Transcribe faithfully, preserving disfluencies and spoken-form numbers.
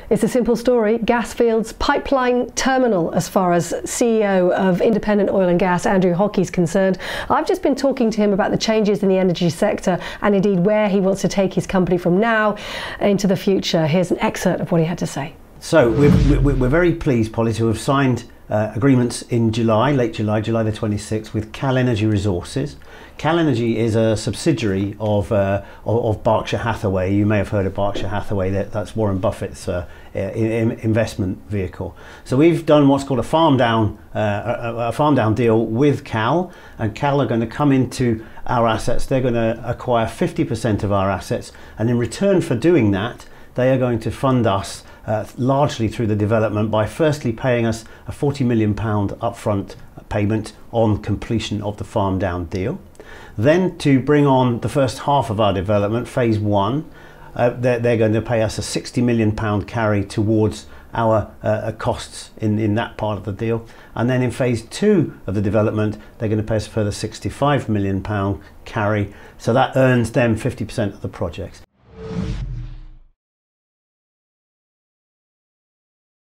It's a simple story. Gasfield's pipeline terminal, as far as C E O of Independent Oil and Gas, Andrew Hockey, is concerned. I've just been talking to him about the changes in the energy sector and indeed where he wants to take his company from now into the future. Here's an excerpt of what he had to say. So we're, we're very pleased, Polly, to have signed uh, agreements in July, late July, July the twenty-sixth, with Cal Energy Resources. Cal Energy is a subsidiary of, uh, of, of Berkshire Hathaway. You may have heard of Berkshire Hathaway. That, that's Warren Buffett's uh, in, investment vehicle. So we've done what's called a farm down, uh, a, a farm down deal with Cal, and Cal are going to come into our assets. They're going to acquire fifty percent of our assets, and in return for doing that, they are going to fund us uh, largely through the development by firstly paying us a forty million pound upfront payment on completion of the farm down deal. Then to bring on the first half of our development, phase one, uh, they're, they're going to pay us a sixty million pound carry towards our uh, costs in, in that part of the deal. And then in phase two of the development, they're going to pay us a further sixty-five million pound carry. So that earns them fifty percent of the project.